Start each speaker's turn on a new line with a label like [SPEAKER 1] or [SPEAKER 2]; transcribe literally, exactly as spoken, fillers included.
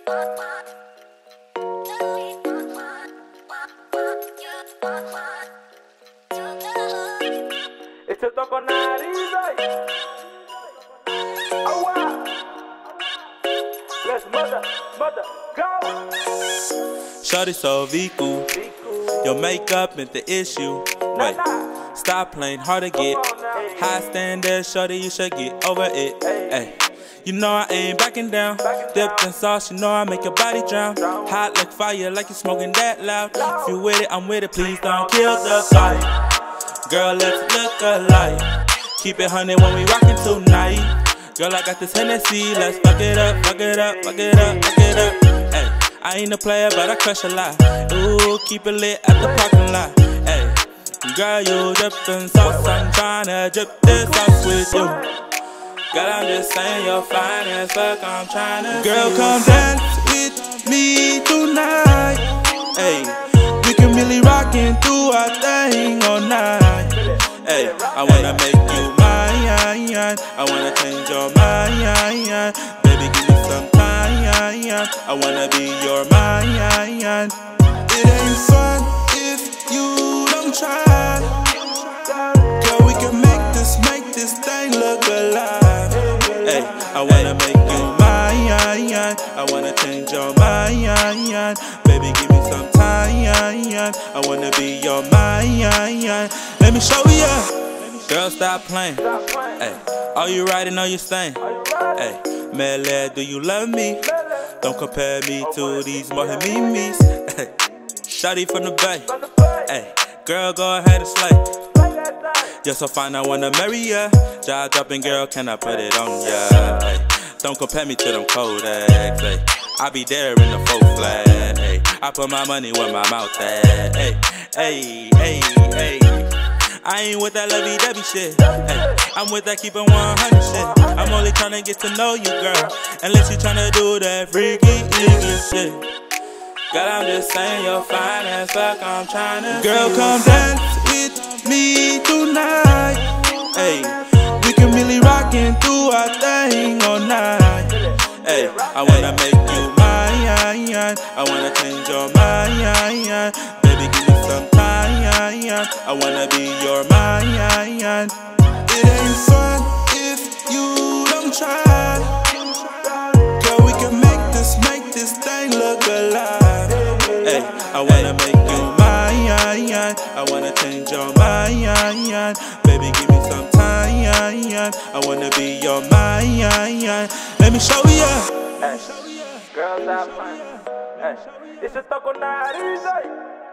[SPEAKER 1] Esto toco nariz, oh wow. Let's mother, mother, go.
[SPEAKER 2] Shorty so Viku, your makeup ain't the issue. Wait, stop playing hard to get. High standards, shorty, you should get over it. Ay, you know I ain't backing down. Dipped in sauce, you know I make your body drown. Hot like fire, like you smoking that loud. If you with it, I'm with it. Please don't kill the fight. Girl, let's look alike. Keep it honey when we rockin' tonight. Girl, I got this Hennessy. Let's fuck it up, fuck it up, fuck it up, fuck it up. Ay, I ain't a player, but I crush a lot. Ooh, keep it lit at the parking lot. Ay, girl, you drippin' sauce. I'm tryna drip this sauce with you. Girl, I'm just saying you're fine as fuck. I'm tryna. Girl, come dance with me tonight. Ay, we can really rockin' through our thing all night. Ay, I wanna make you mine. I wanna change your mind. Baby, give me some time. I wanna be your mind. It ain't fun if you don't try. Girl, we can make this, make this thing look alive. Hey, I wanna make you mine. I wanna change your mind. Baby, give me some time. I wanna be your mind. Let me show ya. Girl, stop playing. Hey, are you riding on your stain? Hey, Mele, do you love me? Don't compare me to these Mohimimis. Hey, shawty from the bay. Hey, girl, go ahead and slay. You're so fine, I wanna marry ya. Jaw dropping, girl, can I put it on ya? Hey, don't compare me to them cold eggs. Hey, I be there in the full flag. Hey, I put my money where my mouth at. Hey, hey, hey, hey. I ain't with that lovey-dovey shit. Hey, I'm with that keepin' one hundred shit. I'm only tryna get to know you, girl. Unless you tryna do that freaky, easy shit. Girl, I'm just saying you're fine as fuck. I'm tryna. Girl, come dance with me tonight. Hey, we can really rockin' through our thing all night. Hey, I wanna make you mine. I wanna change your mind. Baby, give me some time. I wanna be your mind. It ain't fun if you don't try. Girl, we can make this, make this thing look alive. Hey, I wanna make you mine. I wanna change your mind. Baby, give me some time. I wanna be your mind. Let me show ya.
[SPEAKER 1] Hey, girls out, man. Hey, it's a taco nariz.